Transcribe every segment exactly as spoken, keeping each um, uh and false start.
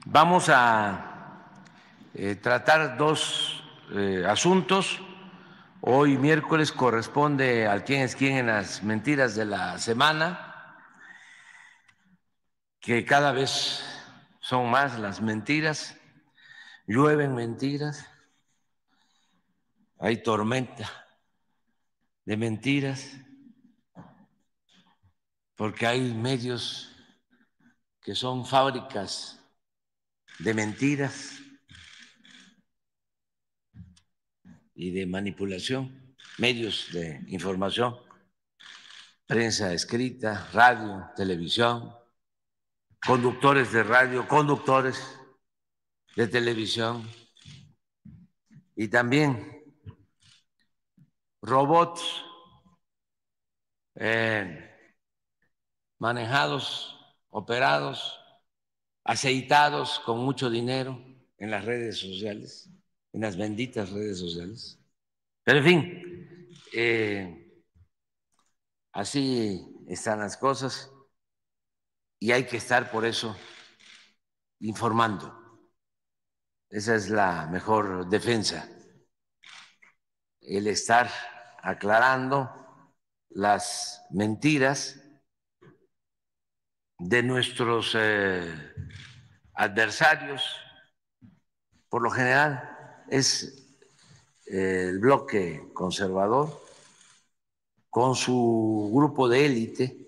Vamos a eh, tratar dos eh, asuntos. Hoy miércoles corresponde al quién es quién en las mentiras de la semana, que cada vez son más las mentiras, llueven mentiras, hay tormenta de mentiras, porque hay medios que son fábricas de mentiras y de manipulación, medios de información, prensa escrita, radio, televisión, conductores de radio, conductores de televisión y también robots eh, manejados, operados, aceitados con mucho dinero en las redes sociales, en las benditas redes sociales. Pero en fin, eh, así están las cosas y hay que estar por eso informando. Esa es la mejor defensa, el estar aclarando las mentiras de nuestros eh, adversarios. Por lo general es eh, el bloque conservador con su grupo de élite,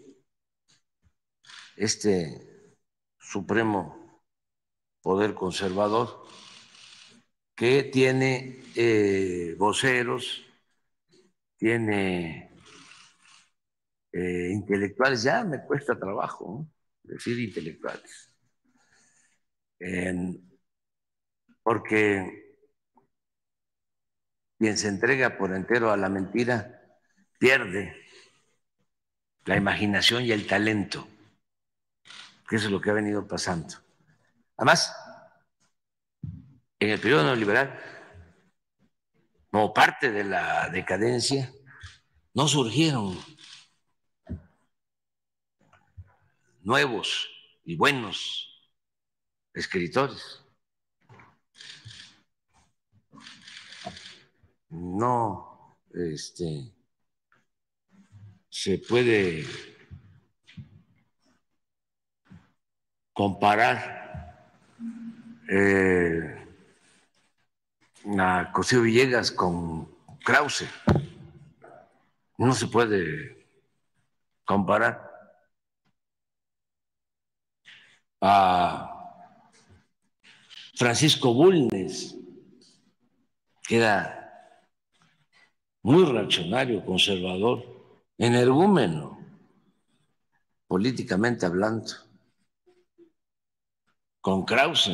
este supremo poder conservador, que tiene eh, voceros, tiene eh, intelectuales, ya me cuesta trabajo, ¿no?, decir intelectuales, eh, porque quien se entrega por entero a la mentira pierde la imaginación y el talento, que eso es lo que ha venido pasando. Además, en el periodo neoliberal, como parte de la decadencia, no surgieron nuevos y buenos escritores. No este, se puede comparar eh, a Cosío Villegas con Krause. No se puede comparar a Francisco Bulnes, que era muy reaccionario, conservador, energúmeno, políticamente hablando, con Krause.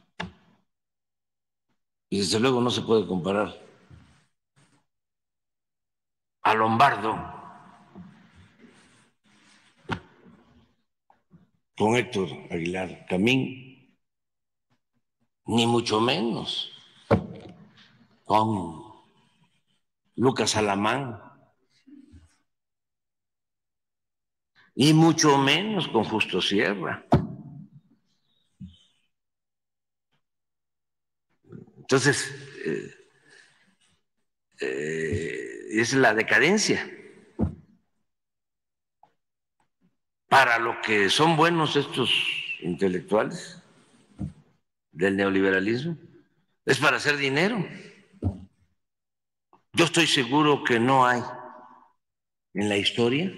Y desde luego no se puede comparar a Lombardo con Héctor Aguilar Camín, ni mucho menos con Lucas Alamán, y mucho menos con Justo Sierra. Entonces, eh, eh, es la decadencia. Para lo que son buenos estos intelectuales del neoliberalismo, es para hacer dinero. Yo estoy seguro que no hay en la historia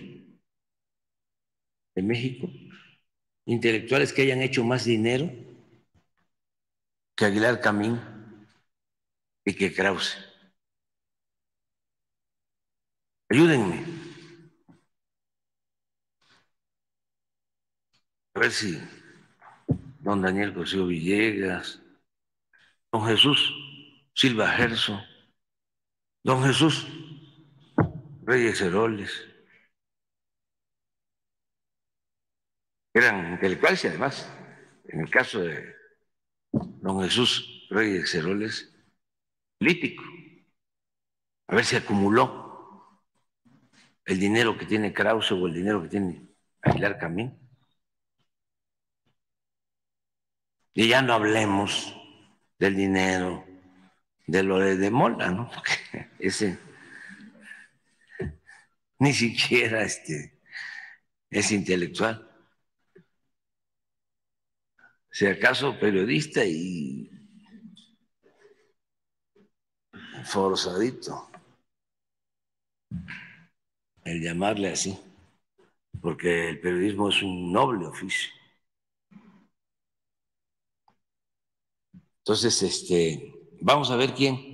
de México intelectuales que hayan hecho más dinero que Aguilar Camín y que Krause. Ayúdenme a ver si don Daniel Cosío Villegas, don Jesús Silva Gerso, don Jesús Reyes Heroles, eran intelectuales y además, en el caso de don Jesús Reyes Heroles, político. A ver si acumuló el dinero que tiene Krause o el dinero que tiene Aguilar Camín. Y ya no hablemos del dinero, de lo de, de Mola, ¿no? Porque ese ni siquiera este, es intelectual. Si acaso periodista y forzadito el llamarle así, porque el periodismo es un noble oficio. Entonces, este, vamos a ver quién